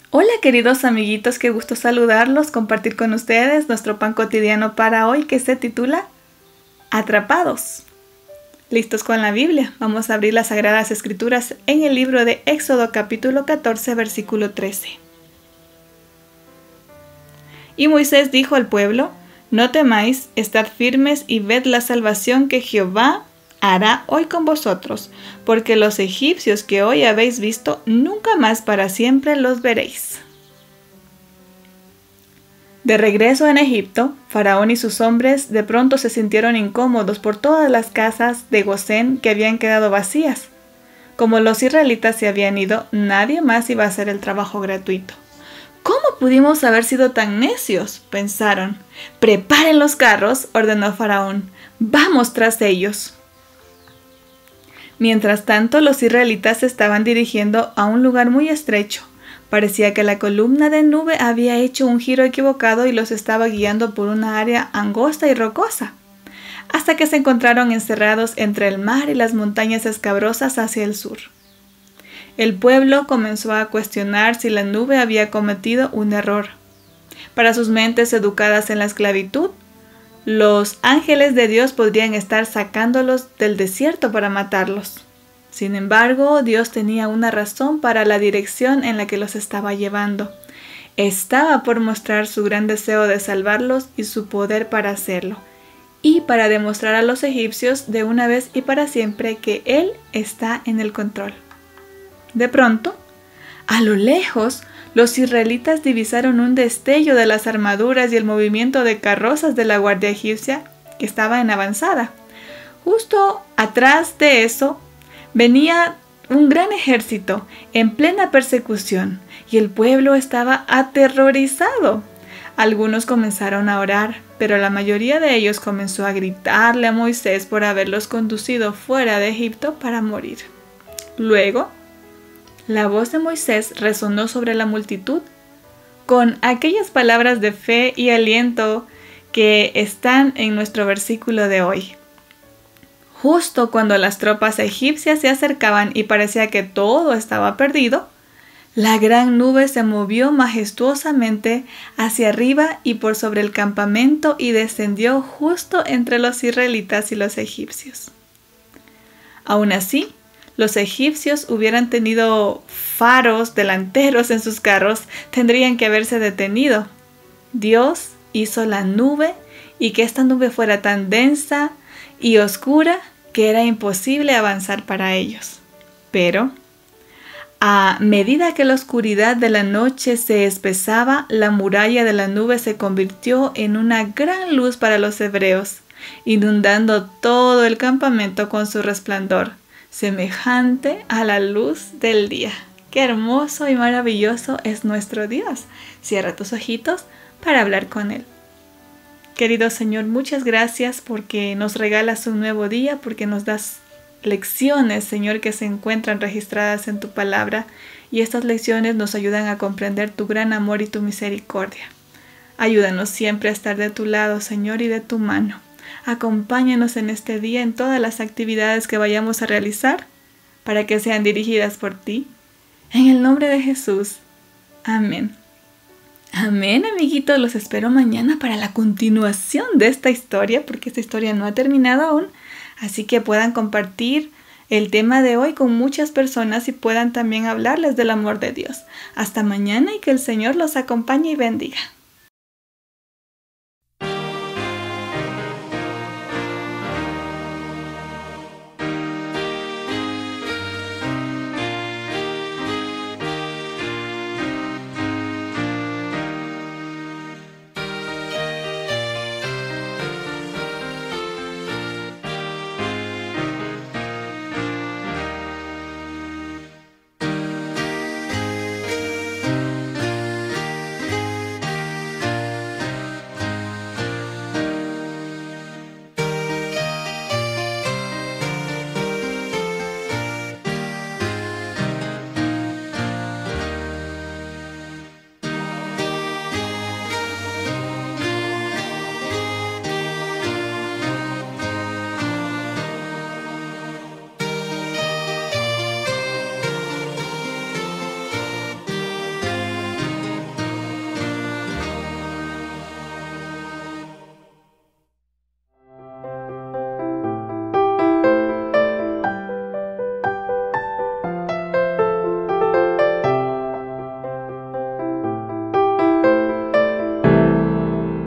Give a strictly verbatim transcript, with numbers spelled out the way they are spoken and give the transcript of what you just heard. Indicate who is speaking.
Speaker 1: Hola queridos amiguitos, qué gusto saludarlos, compartir con ustedes nuestro pan cotidiano para hoy que se titula Atrapados. ¿Listos con la Biblia? Vamos a abrir las Sagradas Escrituras en el libro de Éxodo capítulo catorce versículo trece. Y Moisés dijo al pueblo: No temáis, estad firmes y ved la salvación que Jehová hará hoy con vosotros, porque los egipcios que hoy habéis visto, nunca más para siempre los veréis. De regreso en Egipto, Faraón y sus hombres de pronto se sintieron incómodos por todas las casas de Gosén que habían quedado vacías. Como los israelitas se habían ido, nadie más iba a hacer el trabajo gratuito. ¿Cómo pudimos haber sido tan necios?, pensaron. Preparen los carros, ordenó Faraón. Vamos tras ellos. Mientras tanto, los israelitas se estaban dirigiendo a un lugar muy estrecho. Parecía que la columna de nube había hecho un giro equivocado y los estaba guiando por una área angosta y rocosa, hasta que se encontraron encerrados entre el mar y las montañas escabrosas hacia el sur. El pueblo comenzó a cuestionar si la nube había cometido un error. Para sus mentes educadas en la esclavitud, los ángeles de Dios podrían estar sacándolos del desierto para matarlos. Sin embargo, Dios tenía una razón para la dirección en la que los estaba llevando. Estaba por mostrar su gran deseo de salvarlos y su poder para hacerlo, y para demostrar a los egipcios de una vez y para siempre que Él está en el control. De pronto, a lo lejos, los israelitas divisaron un destello de las armaduras y el movimiento de carrozas de la guardia egipcia que estaba en avanzada. Justo atrás de eso venía un gran ejército en plena persecución y el pueblo estaba aterrorizado. Algunos comenzaron a orar, pero la mayoría de ellos comenzó a gritarle a Moisés por haberlos conducido fuera de Egipto para morir. Luego, la voz de Moisés resonó sobre la multitud con aquellas palabras de fe y aliento que están en nuestro versículo de hoy. Justo cuando las tropas egipcias se acercaban y parecía que todo estaba perdido, la gran nube se movió majestuosamente hacia arriba y por sobre el campamento y descendió justo entre los israelitas y los egipcios. Aún así, los egipcios hubieran tenido faros delanteros en sus carros, tendrían que haberse detenido. Dios hizo la nube y que esta nube fuera tan densa y oscura que era imposible avanzar para ellos. Pero, a medida que la oscuridad de la noche se espesaba, la muralla de la nube se convirtió en una gran luz para los hebreos, inundando todo el campamento con su resplandor, semejante a la luz del día. ¡Qué hermoso y maravilloso es nuestro Dios! Cierra tus ojitos para hablar con Él. Querido Señor, muchas gracias porque nos regalas un nuevo día, porque nos das lecciones, Señor, que se encuentran registradas en tu palabra, y estas lecciones nos ayudan a comprender tu gran amor y tu misericordia. Ayúdanos siempre a estar de tu lado, Señor, y de tu mano. Acompáñanos en este día en todas las actividades que vayamos a realizar para que sean dirigidas por ti. En el nombre de Jesús. Amén. Amén, amiguitos. Los espero mañana para la continuación de esta historia, porque esta historia no ha terminado aún. Así que puedan compartir el tema de hoy con muchas personas y puedan también hablarles del amor de Dios. Hasta mañana y que el Señor los acompañe y bendiga.